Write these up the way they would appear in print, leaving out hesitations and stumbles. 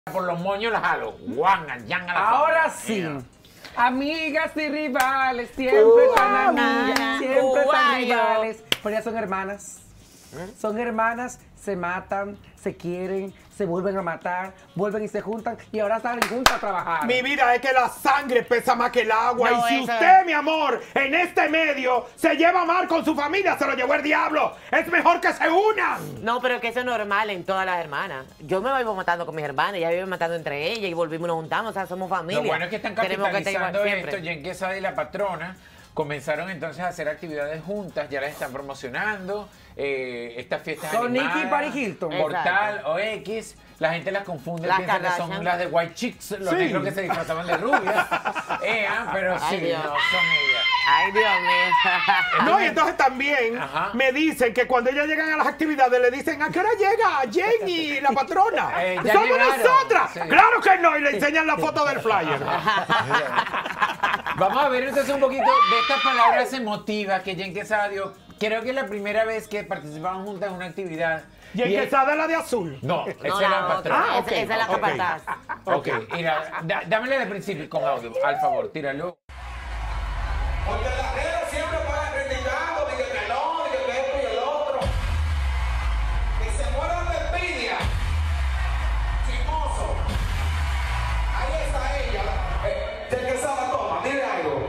por los moños las jalo. Guangan, yanga la Ahora sí. Amigas y rivales, siempre están amigas, siempre están rivales. Pero ya son hermanas. Son hermanas, se matan, se quieren, se vuelven a matar, vuelven y se juntan y ahora salen juntas a trabajar. Mi vida es que la sangre pesa más que el agua. No, y si eso usted, mi amor, en este medio se lleva mal con su familia, se lo llevó el diablo. Es mejor que se unan. No, pero que eso es normal en todas las hermanas. Yo me vivo matando con mis hermanas, ella vive matando entre ellas y volvimos y nos juntamos, o sea, somos familia. Lo bueno es que están Tenemos que estar capitalizando igual siempre. esto. Jen Quesada y la patrona comenzaron entonces a hacer actividades juntas, ya las están promocionando. Estas fiestas Con animadas, Nicky y Paris Hilton. Portal o X, la gente las confunde, Las piensa que son Kardashian. las de White Chicks, los Sí. negros que se disfrazaban de rubias. Pero sí, Ay, Dios. no son ellas. Ay, Dios mío. No, y entonces también Ajá. me dicen que cuando ellas llegan a las actividades le dicen, ¿a qué hora llega Jenny, la patrona? Ya ¡Somos llegaron. nosotras! Sí. ¡Claro que no! Y le enseñan la foto del flyer. Vamos a ver entonces un poquito de estas palabras emotivas que Jen Quesada dio. Creo que es la primera vez que participaban juntas en una actividad. Jen Y es- Quesada es la de azul. No, esa No, es la la otra. patrona. Ah, ok. Esa es la Ok. capataz. Ok, mira, dámele de principio con audio, al favor, tíralo. Porque las redes siempre van criticando, de que no, de que esto y el otro. Que se mueran de envidia. Chismoso. Ahí está ella. Jen Quesada, toma, dile algo.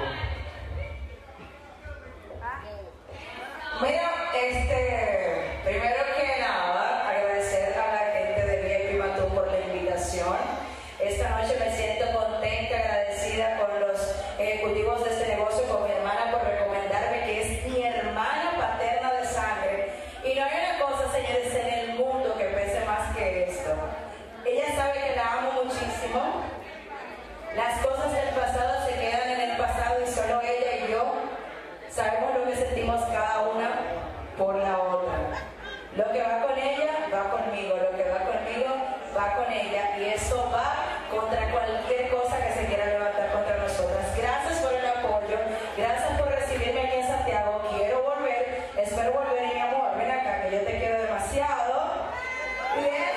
Mira, primero que nada, agradecer a la gente de VIP Matú por la invitación. Esta noche me siento contenta, agradecida con los ejecutivos de este negocio, con mi hermana por recomendarme, que es mi hermana paterna de sangre. Y no hay una cosa, señores, en el mundo que pese más que esto. Ella sabe que la amo muchísimo. Las cosas del pasado se quedan en el pasado y solo ella y yo sabemos lo que sentimos cada una por la otra. Lo que va con ella, va conmigo. Lo que va conmigo, va con ella. Y eso va contra cualquier cosa que se quiera levantar contra nosotras. Gracias por el apoyo. Gracias por recibirme aquí en Santiago. Quiero volver. Espero volver, mi amor. Ven acá, que yo te quiero demasiado. Bien.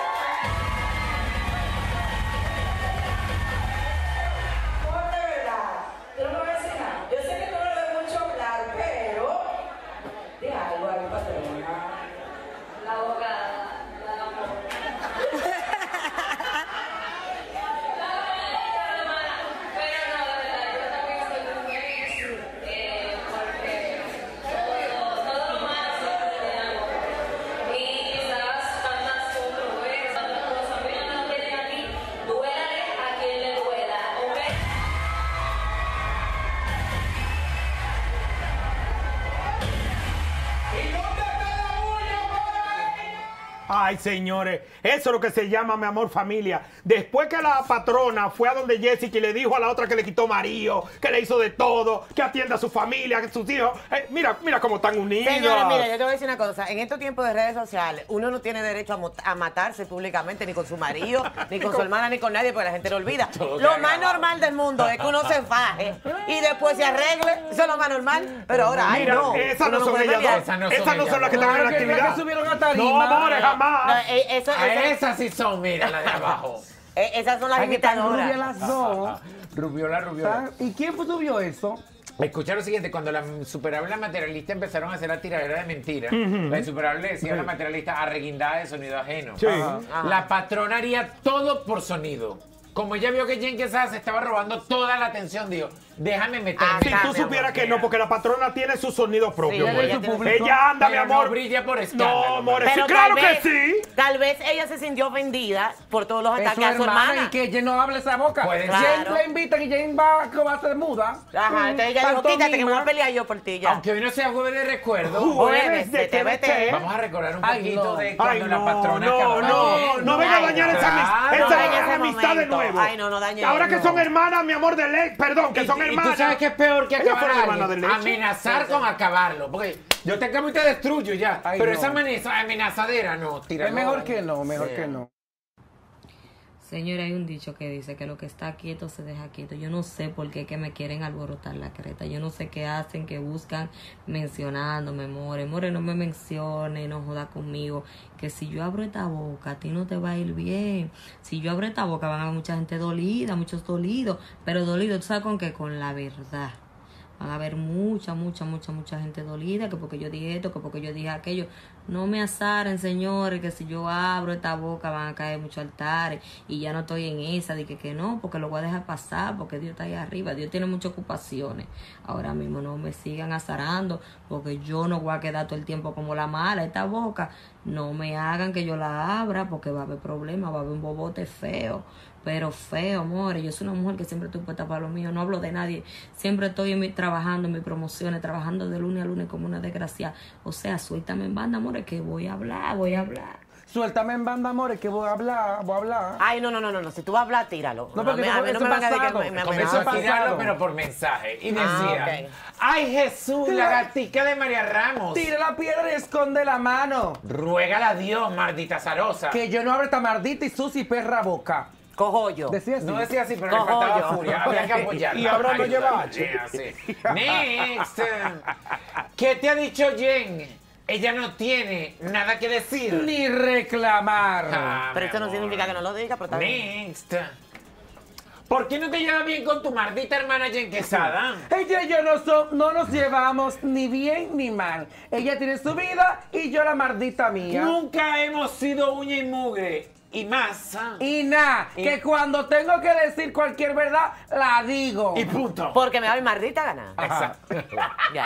Por de verdad, tú no me vas a decir nada. Yo sé que tú no le das mucho hablar, pero di algo ahí, patrona. La abogada, la amor. Pero no, de verdad, yo también estoy muy feliz, porque todo lo malo siempre te amo. Y quizás tantas controversias, tantas cosas, pero no lo tienen aquí. Duélale a quien le duela, ¿ok? ¿Y dónde está la uña por ahí? Ay, señores, eso es lo que se llama, mi amor, familia. Después que la patrona fue a donde Jessica y le dijo a la otra que le quitó marido, que le hizo de todo, que atienda a su familia, que sus hijos. Mira cómo están unidos. Señores, mira, yo te voy a decir una cosa. En estos tiempos de redes sociales, uno no tiene derecho a matarse públicamente, ni con su marido, ni con su hermana, ni con nadie, porque la gente lo olvida. Todo Lo queda más grabado. normal del mundo es que uno se faje y después se arregle. Eso es lo más normal. Pero ahora, ay, Mira, no. esas Uno no son puede ellas pelear. dos. Esas no Esas son no son ellas las que dos. están en la Claro que las actividad. que subieron a tarima. No, amores, No, jamás. Esas sí son, mira, la de abajo. Esas son las Ay, que están rubias imitadoras. las dos. Rubiola. ¿Y quién subió eso? Escucha lo siguiente, cuando la insuperable y la materialista empezaron a hacer la tiradera de mentiras, la insuperable le decía a la materialista arreguindada de sonido ajeno. Sí. Ajá. La patrona haría todo por sonido. Como ella vio que Jen Quesada se estaba robando toda la atención, dijo, déjame meterme. Si Acá, tú mi supieras amor, que no, porque la patrona tiene su sonido propio. Sí, amor. ella tiene su Ella anda, mi Pero amor. no brilla por escándalo. No, amor, sí, Pero claro tal vez, que sí. Tal vez ella se sintió ofendida por todos los Es ataques a su hermana. y que Jen no hable esa boca. Puede Jen ser. le invitan y Jen va a ser muda. Ajá, entonces ella dijo, Tanto quítate que me voy a mima. pelear yo por ti ya. Aunque hoy no sea jueves de recuerdo, Jueves de TVT. vamos a recordar un Ay, poquito no. de cuando Ay, la no, patrona no, acababa no, de- no venga a Ay, dañar no. esa, Claro. esa No dañe ese amistad de momento. nuevo. Ay, no dañe Ahora que eso. son hermanas, mi amor, de ley, perdón, que son Y tú hermanas. sabes que es peor que Ellas acabar fueron a hermanas de alguien, leche. amenazar con acabarlo. Porque yo te acabo y te destruyo ya. Ay, pero no. esa amenazadera no, tira. Es mejor que no, mejor que no. Señora, hay un dicho que dice que lo que está quieto se deja quieto. Yo no sé por qué que me quieren alborotar la creta. Yo no sé qué hacen, que buscan mencionándome, more. More, no me mencione, no joda conmigo. Que si yo abro esta boca, a ti no te va a ir bien. Si yo abro esta boca, van a haber mucha gente dolida, muchos dolidos. Pero dolidos, ¿tú sabes con qué? Con la verdad. Van a haber mucha gente dolida, que porque yo dije esto, que porque yo dije aquello. No me azaren, señores, que si yo abro esta boca van a caer muchos altares y ya no estoy en esa, de que no, porque lo voy a dejar pasar, porque Dios está ahí arriba, Dios tiene muchas ocupaciones. Ahora mismo no me sigan azarando, porque yo no voy a quedar todo el tiempo como la mala, esta boca. No me hagan que yo la abra, porque va a haber problemas, va a haber un bobote feo. Pero feo, amor. Yo soy una mujer que siempre estoy puesta para lo mío. No hablo de nadie. Siempre estoy trabajando en mis promociones, trabajando de lunes a lunes como una desgraciada. O sea, suéltame en banda, amor, que voy a hablar. Suéltame en banda, amores, que voy a hablar. Ay, no. Si tú vas a hablar, tíralo. No, porque a mí no me van a decir que me Comenzó a amenazan. tirarlo, pero por mensaje. Y decía, ok. ay Jesús, la gatica de María Ramos. Tira la piedra y esconde la mano. Ruégala a Dios, maldita zarosa. Que yo no abro esta maldita y sucia y perra boca. Cojollo. Decía así. No decía así, pero Cojo le faltaba yo. furia. Había que apoyarla. Y ahora no Ay, lleva Dios, H. sí. Next. ¿Qué te ha dicho Jen? Ella no tiene nada que decir. Ni reclamar. Ah, Pero mi esto no amor. significa que no lo diga, pero está bien. Next. ¿Por qué no te llevas bien con tu maldita hermana Jen Quesada? Ella y yo no nos llevamos ni bien ni mal. Ella tiene su vida y yo la maldita mía. Nunca hemos sido uña y mugre. Y más. Y nada, que cuando tengo que decir cualquier verdad, la digo. Y punto. Porque me da mi maldita gana. Exacto. Ya.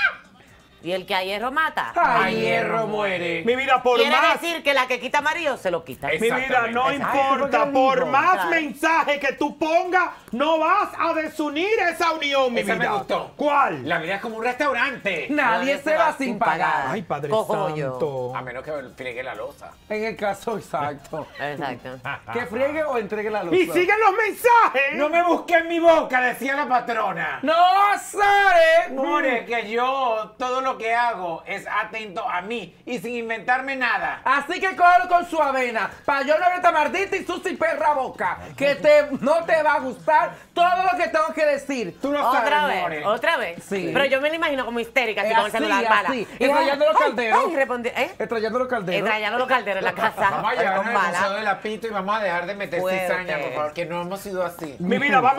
Y el que a hierro mata. Ay, hierro muere. Mi vida, por Quiere más... decir que la que quita marido se lo quita. Mi vida, no Exactamente. importa, Ay, por digo, más claro. mensaje que tú pongas, no vas a desunir esa unión, mi Esa me vida. gustó. ¿Cuál? La vida es como un restaurante. Nadie se va sin pagar. Ay, Padre Cojollo. Santo. A menos que friegue la losa. En el caso exacto. Exacto. Que friegue o entregue la luz. Y siguen los mensajes. No me busques en mi boca, decía la patrona. ¡No, Sare! More, que yo todo lo que hago es atento a mí y sin inventarme nada. Así que cógelo con su avena. Pa' yo no ver esta maldita y sucia y perra boca. Que no te va a gustar todo lo que tengo que decir. Tú lo sabes, More. Otra vez. Sí. Pero yo me lo imagino como histérica, así Es con el celular así, bala. así. Y Estrellando los calderos. Ay, respondí, Estrellando los calderos. Estrellando los calderos en la casa. Vamos a llevar con el bala. museo de la pito y vamos a dejar de meter Fuerte. cizaña, por favor, que no hemos sido así. Mi vida, vamos.